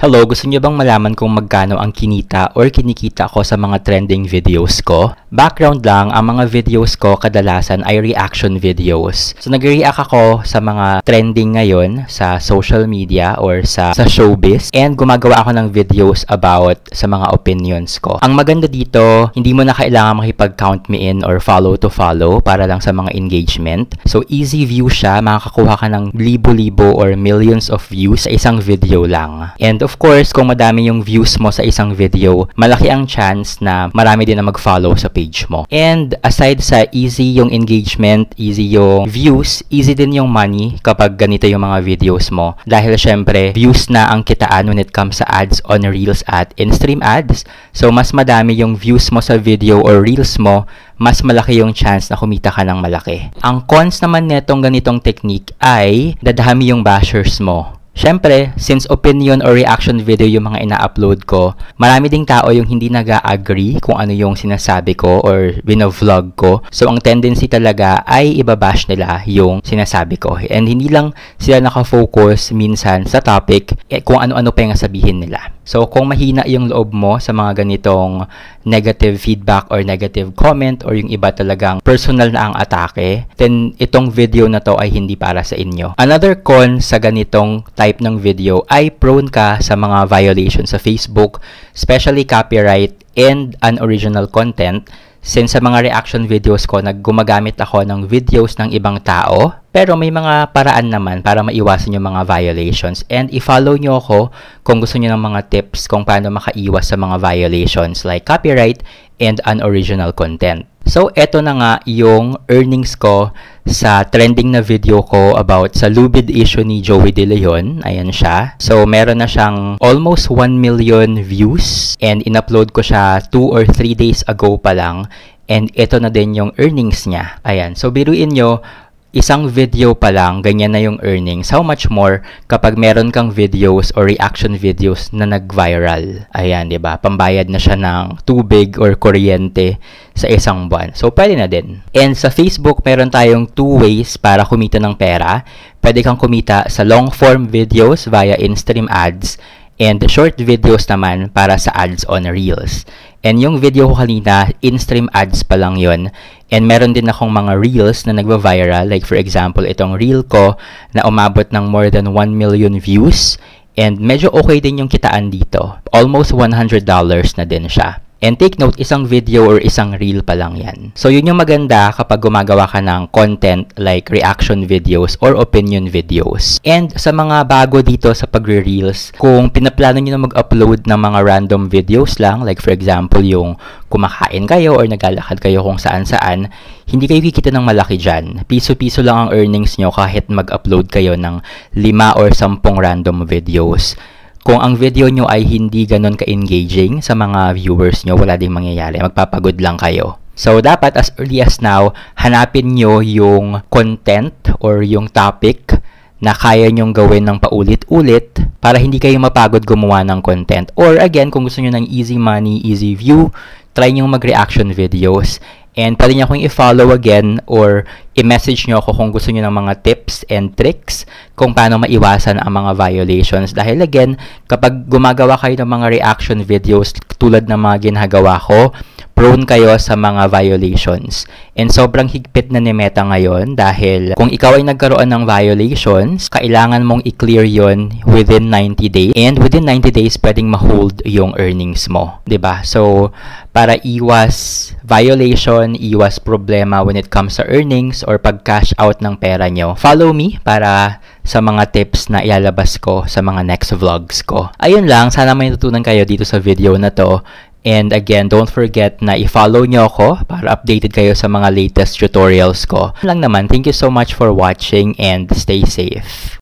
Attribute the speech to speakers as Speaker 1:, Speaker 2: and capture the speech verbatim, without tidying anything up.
Speaker 1: Hello, gusto niyo bang malaman kung magkano ang kinita or kinikita ko sa mga trending videos ko? Background lang, ang mga videos ko kadalasan ay reaction videos. So nag-react ako sa mga trending ngayon sa social media or sa, sa showbiz, and gumagawa ako ng videos about sa mga opinions ko. Ang maganda dito, hindi mo na kailangan makipag-count me in or follow to follow para lang sa mga engagement. So easy view siya, makakakuha ka ng libo-libo or millions of views sa isang video lang. And of course, kung madami yung views mo sa isang video, malaki ang chance na marami din na mag-follow sa page mo. And aside sa easy yung engagement, easy yung views, easy din yung money kapag ganito yung mga videos mo. Dahil syempre, views na ang kitaan when it comes sa ads on Reels at in-stream ads. So, mas madami yung views mo sa video or Reels mo, mas malaki yung chance na kumita ka ng malaki. Ang cons naman netong ganitong technique ay dadami yung bashers mo. Siyempre, since opinion or reaction video yung mga ina-upload ko, marami ding tao yung hindi nag-agree kung ano yung sinasabi ko or bino-vlog ko. So, ang tendency talaga ay ibabash nila yung sinasabi ko. And hindi lang sila nakafocus minsan sa topic, eh, kung ano-ano pa yung sabihin nila. So, kung mahina yung loob mo sa mga ganitong negative feedback or negative comment or yung iba talagang personal na ang atake, then itong video na to ay hindi para sa inyo. Another con sa ganitong type ng video ay prone ka sa mga violations sa Facebook, especially copyright and unoriginal content. Since sa mga reaction videos ko, naggumagamit ako ng videos ng ibang tao, pero may mga paraan naman para maiwasan yung mga violations. And i-follow nyo ako kung gusto nyo ng mga tips kung paano makaiwas sa mga violations like copyright and unoriginal content. So, eto na nga yung earnings ko sa trending na video ko about sa lubid issue ni Joey De Leon. Ayan siya. So, meron na siyang almost one million views and in-upload ko siya two or three days ago pa lang. And ito na din yung earnings niya. Ayan. So, biruin nyo, isang video pa lang, ganyan na yung earnings. How much more kapag meron kang videos or reaction videos na nag-viral? Ayan, di ba? Pambayad na siya ng tubig or kuryente sa isang buwan. So, pwede na din. And sa Facebook, meron tayong two ways para kumita ng pera. Pwede kang kumita sa long-form videos via in-stream ads and short videos naman para sa ads on Reels. And yung video ko kanina, in-stream ads pa lang yun. And meron din akong mga Reels na nagva-viral. Like for example, itong Reel ko na umabot ng more than one million views. And medyo okay din yung kitaan dito. Almost one hundred dollars na din siya. And take note, isang video or isang reel pa lang yan. So, yun yung maganda kapag gumagawa ka ng content like reaction videos or opinion videos. And sa mga bago dito sa pagre-reels, kung pinaplano nyo na mag-upload ng mga random videos lang, like for example, yung kumakain kayo or naglalakad kayo kung saan-saan, hindi kayo kikita ng malaki dyan. Piso-piso lang ang earnings nyo kahit mag-upload kayo ng lima or sampung random videos. Kung ang video nyo ay hindi ganun ka-engaging sa mga viewers nyo, wala ding mangyayari. Magpapagod lang kayo. So, dapat as early as now, hanapin nyo yung content or yung topic na kaya nyong gawin ng paulit-ulit para hindi kayo mapagod gumawa ng content. Or again, kung gusto nyo ng easy money, easy view, try nyo mag-reaction videos. And pwede nyo akong i-follow again or i-message nyo ako kung gusto nyo ng mga tips and tricks kung paano maiwasan ang mga violations. Dahil again, kapag gumagawa kayo ng mga reaction videos tulad ng mga ginagawa ko, prone kayo sa mga violations. And sobrang higpit na ni Meta ngayon dahil kung ikaw ay nagkaroon ng violations, kailangan mong i-clear yon within ninety days. And within ninety days, pwedeng ma-hold yung earnings mo. Diba? So, para iwas violation, iwas problema when it comes sa earnings or pag-cash out ng pera nyo, follow me para sa mga tips na ilalabas ko sa mga next vlogs ko. Ayun lang, sana may natutunan kayo dito sa video na to. And again, don't forget na i-follow nyo ako para updated kayo sa mga latest tutorials ko. Lang naman, thank you so much for watching and stay safe.